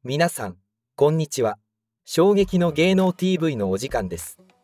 皆さん、こんにちは。衝撃の芸能 TV のお時間です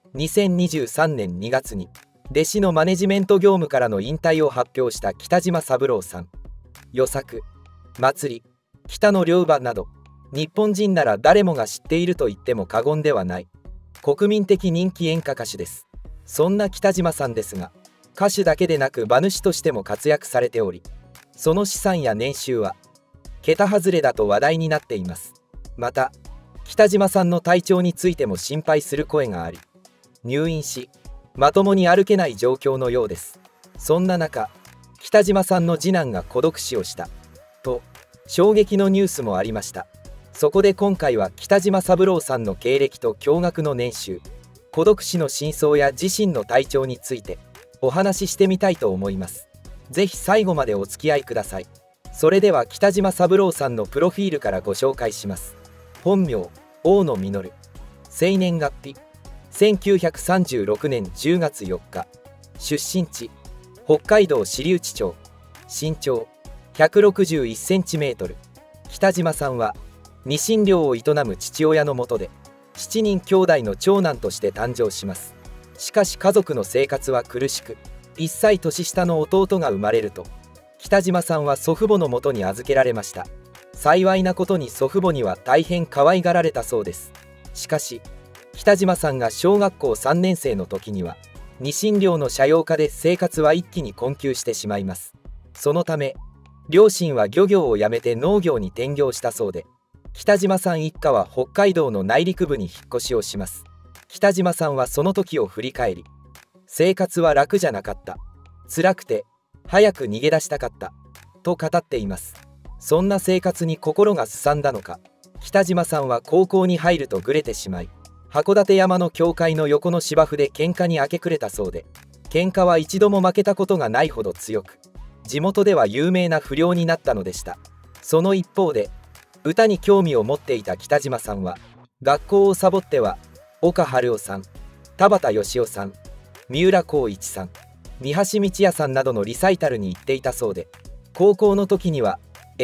。2023年2月に、弟子のマネジメント業務からの引退を発表した北島三郎さん。与作、祭り、北野良馬など、日本人なら誰もが知っていると言っても過言ではない、国民的人気演歌歌手です。そんな北島さんですが、歌手だけでなく馬主としても活躍されており、その資産や年収は、桁外れだと話題になっています。また、北島さんの体調についても心配する声があり、入院し、まともに歩けない状況のようです。そんな中、北島さんの次男が孤独死をした、と、衝撃のニュースもありました。そこで今回は北島三郎さんの経歴と驚愕の年収、孤独死の真相や自身の体調について、お話ししてみたいと思います。ぜひ最後までお付き合いください。それでは北島三郎さんのプロフィールからご紹介します。本名、大野実。生年月日、1936年10月4日。出身地、北海道知内町。身長、161センチメートル。北島さんは、ニシン漁を営む父親の下で、7人兄弟の長男として誕生します。しかし家族の生活は苦しく、1歳年下の弟が生まれると、北島さんは祖父母のもとに預けられました。幸いなことに祖父母には大変可愛がられたそうです。しかし、北島さんが小学校3年生の時には、ニシン漁の斜陽化で生活は一気に困窮してしまいます。そのため、両親は漁業をやめて農業に転業したそうで、北島さん一家は北海道の内陸部に引っ越しをします。北島さんはその時を振り返り、生活は楽じゃなかった。辛くて、早く逃げ出したかった。と語っています。そんな生活に心がすさんだのか、北島さんは高校に入るとぐれてしまい、函館山の教会の横の芝生で喧嘩に明け暮れたそうで、喧嘩は一度も負けたことがないほど強く、地元では有名な不良になったのでした。その一方で、歌に興味を持っていた北島さんは、学校をサボっては、岡春夫さん、田畑義夫さん、三浦浩一さん、三橋道也さんなどのリサイタルに行っていたそうで、高校の時には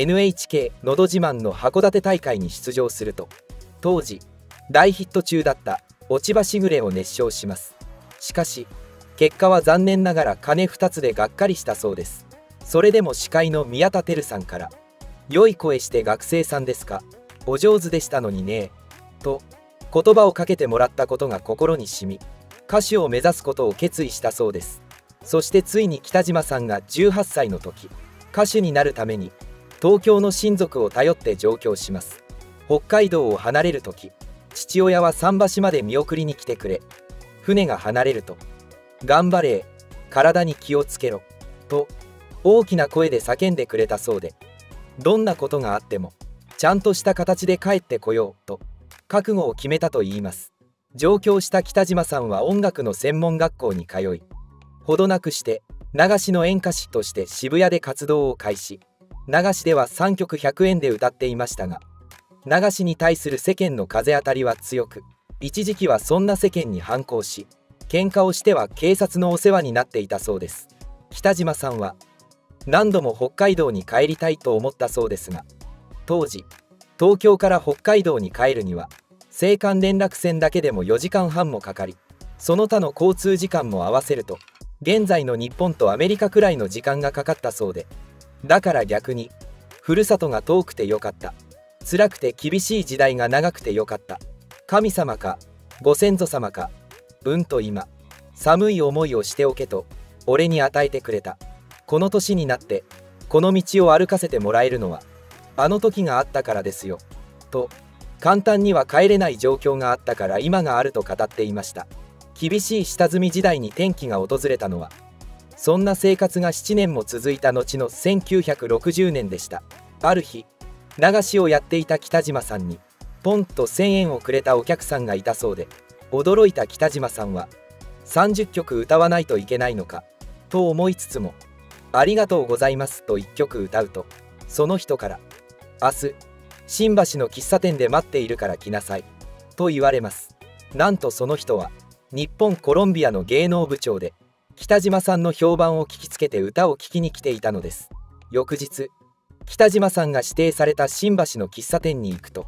NHK のど自慢の函館大会に出場すると、当時大ヒット中だった落ち葉しぐれを熱唱します。しかし結果は残念ながら鐘2つでがっかりしたそうです。それでも司会の宮田輝さんから「良い声して学生さんですか、お上手でしたのにね」と言葉をかけてもらったことが心に染み、歌手を目指すことを決意したそうです。そしてついに北島さんが18歳の時、歌手になるために東京の親族を頼って上京します。北海道を離れる時、父親は桟橋まで見送りに来てくれ、船が離れると「頑張れ、体に気をつけろ」と大きな声で叫んでくれたそうで、どんなことがあってもちゃんとした形で帰ってこようと覚悟を決めたといいます。上京した北島さんは音楽の専門学校に通い、ほどなくして流しの演歌師として渋谷で活動を開始。流しでは3曲100円で歌っていましたが、流しに対する世間の風当たりは強く、一時期はそんな世間に反抗し、喧嘩をしては警察のお世話になっていたそうです。北島さんは何度も北海道に帰りたいと思ったそうですが、当時東京から北海道に帰るには青函連絡船だけでも4時間半もかかり、その他の交通時間も合わせると現在の日本とアメリカくらいの時間がかかったそうで、だから逆にふるさとが遠くてよかった、辛くて厳しい時代が長くてよかった、神様かご先祖様かと今寒い思いをしておけと俺に与えてくれた。この年になってこの道を歩かせてもらえるのはあの時があったからですよと、簡単には帰れない状況があったから今があると語っていました。厳しい下積み時代に転機が訪れたのは、そんな生活が7年も続いた後の1960年でした。ある日、流しをやっていた北島さんにポンと1000円をくれたお客さんがいたそうで、驚いた北島さんは30曲歌わないといけないのかと思いつつも、ありがとうございますと1曲歌うと、その人から明日新橋の喫茶店で待っているから来なさいと言われます。なんとその人は日本コロンビアの芸能部長で、北島さんの評判を聞きつけて歌を聴きに来ていたのです。翌日、北島さんが指定された新橋の喫茶店に行くと、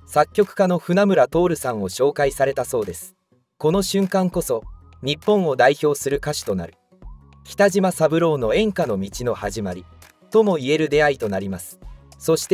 作曲家の船村徹さんを紹介されたそうです。この瞬間こそ日本を代表する歌手となる北島三郎の演歌の道の始まりとも言える出会いとなります。そして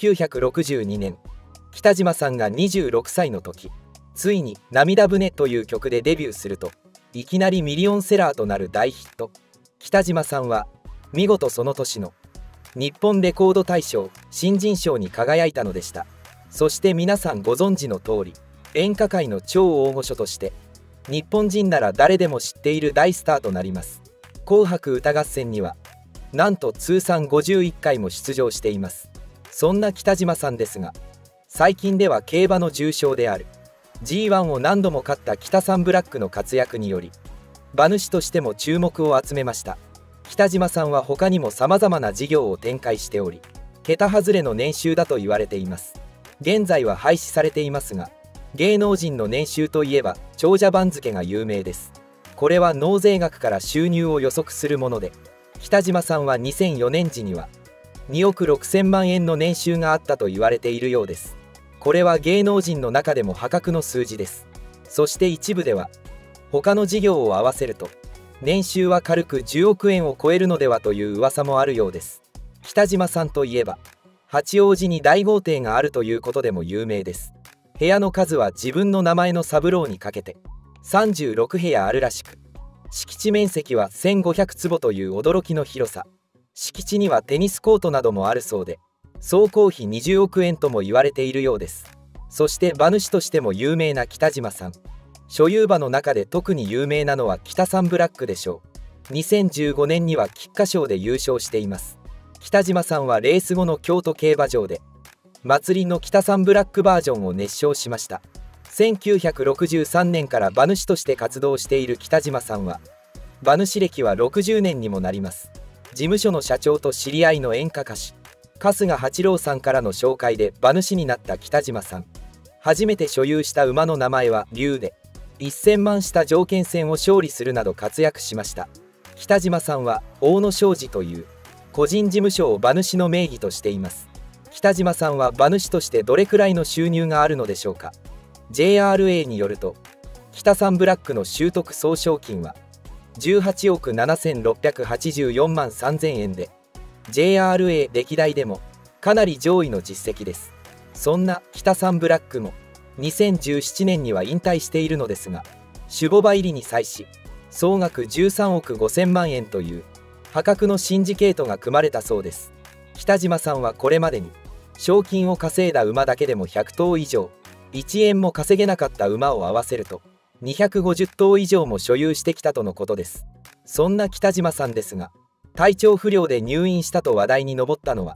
1962年、北島さんが26歳の時、ついに「涙船」という曲でデビューすると、いきなりミリオンセラーとなる大ヒット。北島さんは見事その年の日本レコード大賞新人賞に輝いたのでした。そして皆さんご存知の通り、演歌界の超大御所として日本人なら誰でも知っている大スターとなります。紅白歌合戦にはなんと通算51回も出場しています。そんな北島さんですが、最近では競馬の重賞である G1 を何度も勝ったキタサンブラックの活躍により馬主としても注目を集めました。北島さんは他にも様々な事業を展開しており、桁外れの年収だと言われています。現在は廃止されていますが、芸能人の年収といえば長者番付が有名です。これは納税額から収入を予測するもので、北島さんは2004年時には2億6000万円の年収があったと言われているようです。これは芸能人の中でも破格の数字です。そして一部では他の事業を合わせると年収は軽く10億円を超えるのではという噂もあるようです。北島さんといえば八王子に大豪邸があるということでも有名です。部屋の数は自分の名前の三郎にかけて36部屋あるらしく、敷地面積は1500坪という驚きの広さ。敷地にはテニスコートなどもあるそうで、総工費20億円とも言われているようです。そして馬主としても有名な北島さん、所有馬の中で特に有名なのはキタサンブラックでしょう。2015年には菊花賞で優勝しています。北島さんはレース後の京都競馬場で祭りのキタサンブラックバージョンを熱唱しました。1963年から馬主として活動している北島さんは馬主歴は60年にもなります。事務所の社長と知り合いの演歌歌手春日八郎さんからの紹介で馬主になった北島さん。初めて所有した馬の名前は竜で、1000万した条件戦を勝利するなど活躍しました。北島さんは大野商事という個人事務所を馬主の名義としています。北島さんは馬主としてどれくらいの収入があるのでしょうか。 JRA によると、キタサンブラックの習得総賞金は18億7684万3000円で、 JRA 歴代でもかなり上位の実績です。そんなキタサンブラックも2017年には引退しているのですが、種牡馬入りに際し総額13億5000万円という破格のシンジケートが組まれたそうです。北島さんはこれまでに賞金を稼いだ馬だけでも100頭以上、1円も稼げなかった馬を合わせると250頭以上も所有してきたとのことです。そんな北島さんですが、体調不良で入院したと話題に上ったのは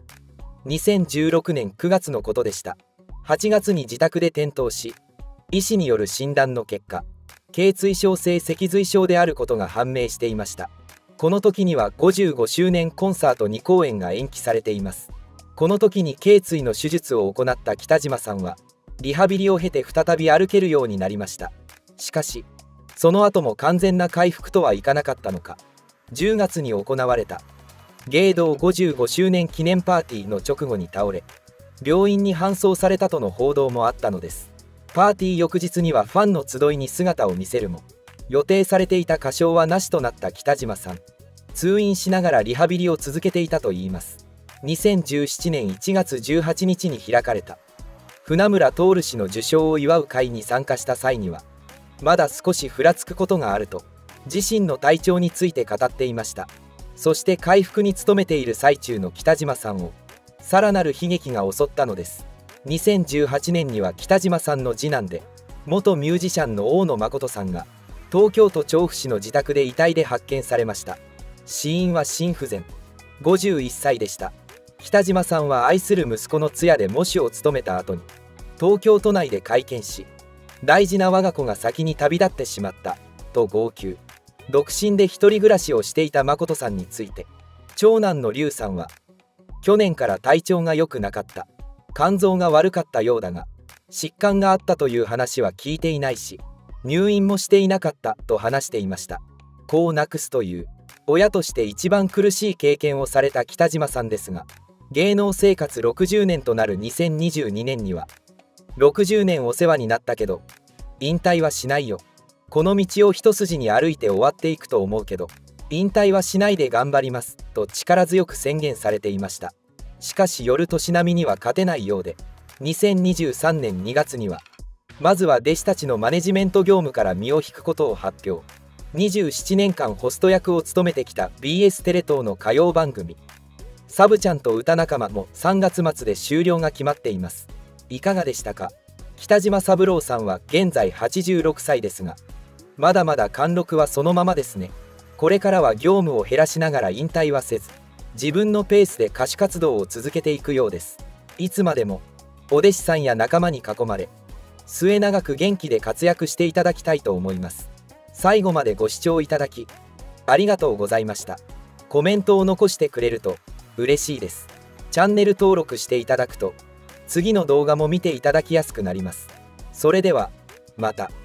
2016年9月のことでした。8月に自宅で転倒し、医師による診断の結果、頚椎症性脊髄症であることが判明していました。この時には55周年コンサート2公演が延期されています。この時に頚椎の手術を行った北島さんはリハビリを経て再び歩けるようになりました。しかしその後も完全な回復とはいかなかったのか、10月に行われた芸道55周年記念パーティーの直後に倒れ、病院に搬送されたとの報道もあったのです。パーティー翌日にはファンの集いに姿を見せるも、予定されていた歌唱はなしとなった北島さん。通院しながらリハビリを続けていたといいます。2017年1月18日に開かれた船村徹氏の受賞を祝う会に参加した際には、まだ少しふらつくことがあると自身の体調について語っていました。そして回復に努めている最中の北島さんをさらなる悲劇が襲ったのです。2018年には北島さんの次男で元ミュージシャンの大野誠さんが東京都調布市の自宅で遺体で発見されました。死因は心不全。51歳でした。北島さんは愛する息子の通夜で喪主を務めた後に東京都内で会見し、大事な我が子が先に旅立ってしまったと号泣。独身で一人暮らしをしていた誠さんについて、長男の龍さんは去年から体調が良くなかった、肝臓が悪かったようだが疾患があったという話は聞いていないし入院もしていなかったと話していました。子を亡くすという親として一番苦しい経験をされた北島さんですが、芸能生活60年となる2022年には 60年お世話になったけど引退はしないよ。この道を一筋に歩いて終わっていくと思うけど引退はしないで頑張りますと力強く宣言されていました。しかし夜年並みには勝てないようで、2023年2月にはまずは弟子たちのマネジメント業務から身を引くことを発表。27年間ホスト役を務めてきた BS テレ東の歌謡番組「サブちゃんと歌仲間」も3月末で終了が決まっています。いかがでしたか？北島三郎さんは現在86歳ですが、まだまだ貫禄はそのままですね。これからは業務を減らしながら引退はせず、自分のペースで歌手活動を続けていくようです。いつまでもお弟子さんや仲間に囲まれ、末永く元気で活躍していただきたいと思います。最後までご視聴いただきありがとうございました。コメントを残してくれると嬉しいです。チャンネル登録していただくと次の動画も見ていただきやすくなります。それではまた。